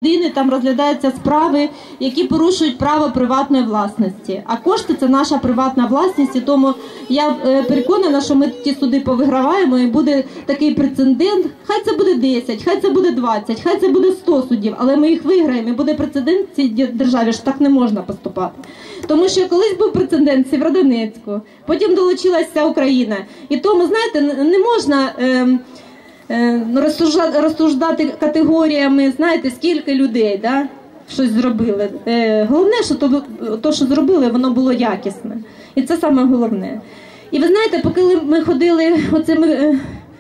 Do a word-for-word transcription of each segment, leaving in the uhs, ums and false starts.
Там розглядаються справи, які порушують право приватної власності. А кошти – це наша приватна власність, і тому я переконана, що ми ті суди повиграваємо, і буде такий прецедент. Хай це буде десять, хай це буде двадцять, хай це буде сто судів, але ми їх виграємо, і буде прецедент в цій державі, що так не можна поступати. Тому що колись був прецедент в Сєвєродонецьку, потім долучилася Україна. І тому, знаєте, не можна... Е розсуждати категоріями, знаєте, скільки людей, да, щось зробили. Е, головне, що то, то, що зробили, воно було якісне. І це саме головне. І ви знаєте, поки ми ходили оцими,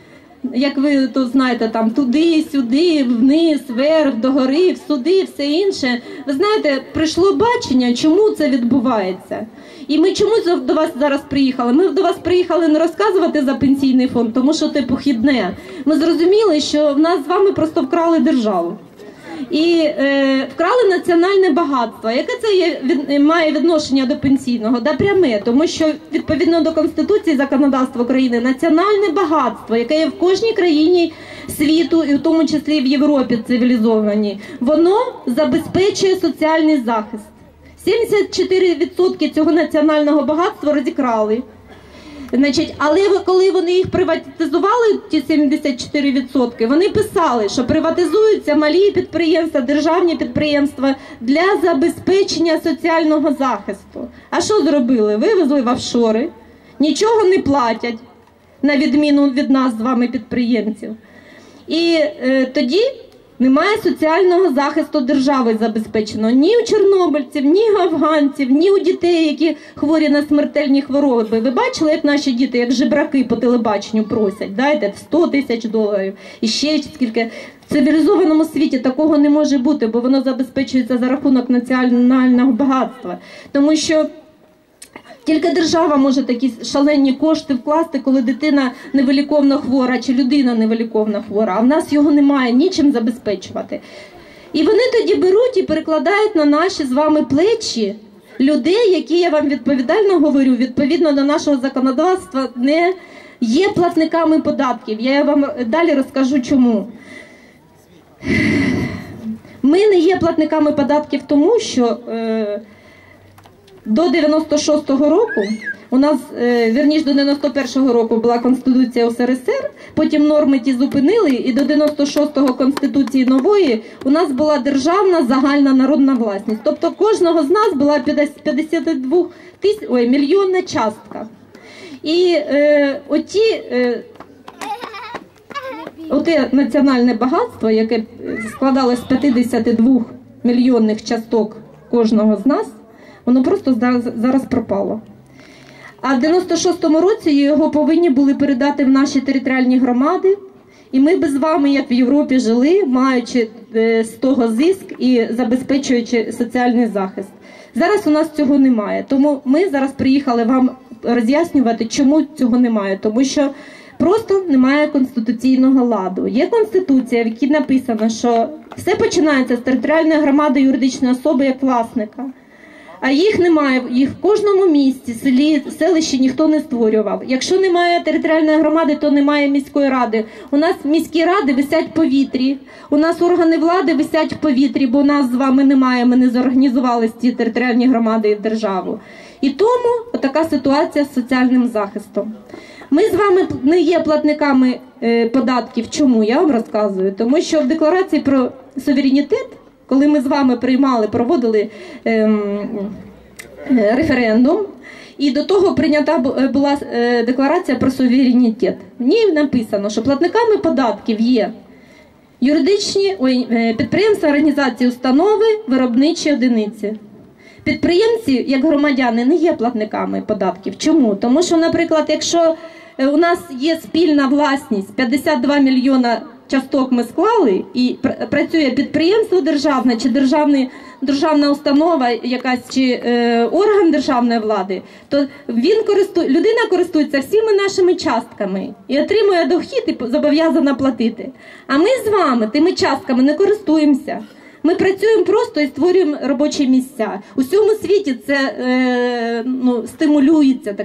як ви то знаєте, там туди, сюди, вниз, вверх, догори, в суди, все інше, ви знаєте, прийшло бачення, чому це відбувається. І ми чому до вас зараз приїхали? Ми до вас приїхали не розказувати за пенсійний фонд, тому що це похідне. Ми зрозуміли, що в нас з вами просто вкрали державу. І е, вкрали національне багатство. Яке це є, від, має відношення до пенсійного? Да пряме, тому що відповідно до Конституції законодавства України національне багатство, яке є в кожній країні світу, і в тому числі в Європі цивілізованій, воно забезпечує соціальний захист. сімдесят чотири відсотки цього національного багатства розікрали. Значить, але коли вони їх приватизували, ті сімдесят чотири відсотки, вони писали, що приватизуються малі підприємства, державні підприємства для забезпечення соціального захисту. А що зробили? Вивезли в офшори, нічого не платять, на відміну від нас з вами підприємців. І е, тоді немає соціального захисту держави забезпечено ні у чорнобильців, ні у афганців, ні у дітей, які хворі на смертельні хвороби. Ви бачили, як наші діти, як жебраки по телебаченню просять, дайте сто тисяч доларів і ще скільки. В цивілізованому світі такого не може бути, бо воно забезпечується за рахунок національного багатства. Тому що тільки держава може такі шалені кошти вкласти, коли дитина невиліковно хвора чи людина невиліковно хвора, а в нас його немає, нічим забезпечувати. І вони тоді беруть і перекладають на наші з вами плечі людей, які, я вам відповідально говорю, відповідно до нашого законодавства, не є платниками податків. Я вам далі розкажу чому. Ми не є платниками податків тому, що... Е До дев'яносто шостого року, у нас, вірніше, до дев'яносто першого року була Конституція С R S R, потім норми ті зупинили, і до дев'яносто шостого Конституції нової у нас була державна загальна народна власність. Тобто кожного з нас була п'ятдесят два тисяч, ой, мільйонна частка. І е, оті, е, оте національне багатство, яке складалось з п'ятдесят два мільйонних часток кожного з нас, воно просто зараз, зараз пропало. А в дев'яносто шостому році його повинні були передати в наші територіальні громади. І ми би з вами, як в Європі, жили, маючи з того зиск і забезпечуючи соціальний захист. Зараз у нас цього немає. Тому ми зараз приїхали вам роз'яснювати, чому цього немає. Тому що просто немає конституційного ладу. Є Конституція, в якій написано, що все починається з територіальної громади юридичної особи як власника. А їх немає, їх в кожному місті, селі, селищі ніхто не створював. Якщо немає територіальної громади, то немає міської ради. У нас міські ради висять в повітрі, у нас органи влади висять в повітрі, бо нас з вами немає, ми не зорганізували ці територіальні громади і державу. І тому така ситуація з соціальним захистом. Ми з вами не є платниками е, податків. Чому? Я вам розказую. Тому що в декларації про суверенітет, коли ми з вами приймали, проводили ем, референдум, і до того прийнята була е, декларація про суверенітет. В ній написано, що платниками податків є юридичні ой, підприємства, організації, установи, виробничі одиниці. Підприємці, як громадяни, не є платниками податків. Чому? Тому що, наприклад, якщо у нас є спільна власність, п'ятдесят два мільйона часток ми склали, і працює підприємство державне, чи державний, державна установа якась, чи е, орган державної влади, то він користує, людина користується всіми нашими частками і отримує дохід і зобов'язана платити. А ми з вами тими частками не користуємося. Ми працюємо просто і створюємо робочі місця. У всьому світі це е, ну, стимулюється таким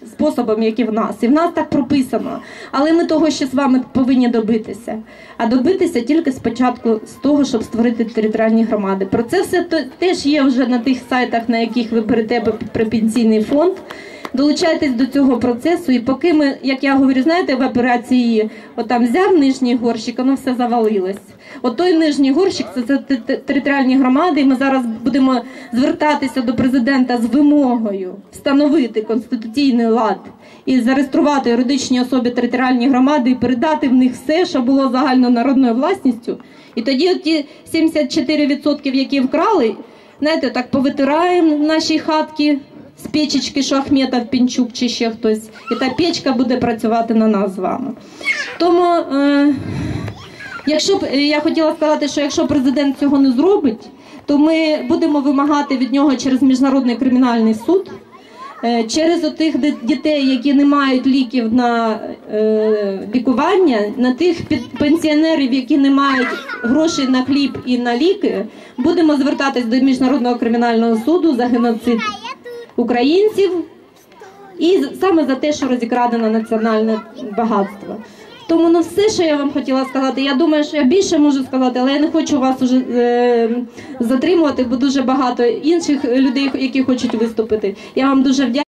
способом, як і в нас. І в нас так прописано. Але ми того ще з вами повинні добитися. А добитися тільки спочатку з того, щоб створити територіальні громади. Про це все теж є вже на тих сайтах, на яких ви берете про пенсійний фонд. Долучайтесь до цього процесу, і поки ми, як я говорю, знаєте, в операції, от там взяв нижній горщик, воно все завалилось. От той нижній горщик – це територіальні громади, і ми зараз будемо звертатися до президента з вимогою встановити конституційний лад і зареєструвати юридичні особи територіальні громади і передати в них все, що було загальнонародною власністю. І тоді ті сімдесят чотири відсотки, які вкрали, знаєте, так повитираємо наші хатки, з печечки, що Ахметов, Пінчук чи ще хтось. І та печка буде працювати на нас з вами. Тому, е, якщо б, я хотіла сказати, що якщо президент цього не зробить, то ми будемо вимагати від нього через Міжнародний кримінальний суд, е, через отих дітей, які не мають ліків на е, лікування, на тих пенсіонерів, які не мають грошей на хліб і на ліки, будемо звертатись до Міжнародного кримінального суду за геноцид українців і саме за те, що розікрадено національне багатство. Тому ну, все, що я вам хотіла сказати, я думаю, що я більше можу сказати, але я не хочу вас уже е, затримувати, бо дуже багато інших людей, які хочуть виступити. Я вам дуже вдячна.